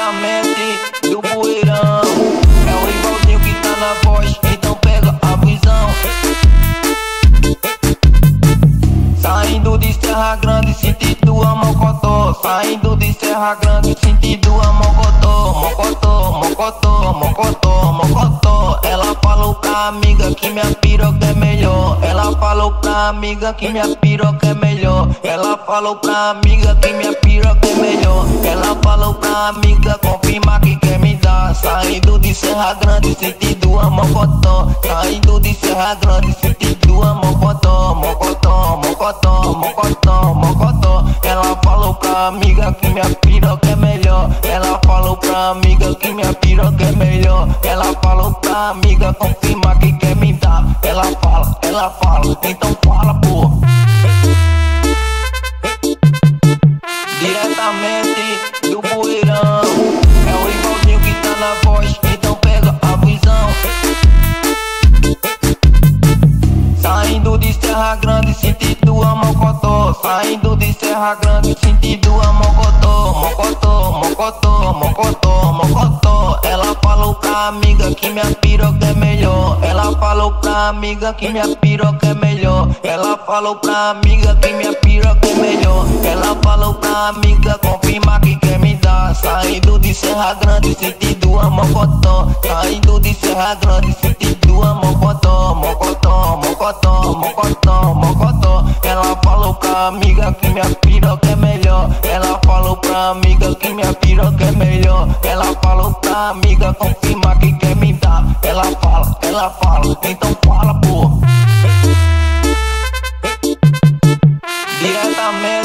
diretamente do Bueirão. É o Rivaldinho que tá na voz, então pega a visão. Saindo de Serra Grande, sentido a Mocotó. Saindo de Serra Grande, sentido a Mocotó. Mocotó, Mocotó, Mocotó, Mocotó. Ela falou pra amiga que minha piroca é melhor. Ela falou pra amiga que minha piroca é melhor. Ela falou pra amiga que minha piroca é melhor. Ela falou pra amiga confirmar que quer me dar. Saindo de Serra Grande, sentido a Mocotó. Saindo de Serra Grande, sentido a Mocotó. Mocotó, Mocotó, Mocotó, Mocotó. Ela falou pra amiga que minha piroca é melhor. Ela falou pra amiga que minha piroca é melhor. Ela falou pra amiga confirmar que quer me dar. Ela fala, então fala, pô. Diretamente do Bueirão. É o Rivaldinho que tá na voz, então pega a visão. Saindo de Serra Grande, sentido a Mocotó. Saindo de Serra Grande, sentido a Mocotó. Mocotó, Mocotó, Mocotó, Mocotó. Ela falou pra amiga que minha piroca é melhor. Ela falou pra amiga que minha piroca é melhor. Ela falou pra amiga que minha piroca é melhor. Ela falou pra amiga confirmar que quer me dar. Saindo de Serra Grande, sentido a Mocotó. Saindo de Serra Grande, sentido a Mocotó. Mocotó, Mocotó, Mocotó, Mocotó. Ela falou pra amiga que minha piroca é melhor. Ela falou pra amiga que minha piroca é melhor. Ela falou pra amiga confirmar que quer me dar. Ela fala, então fala, pô. Diretamente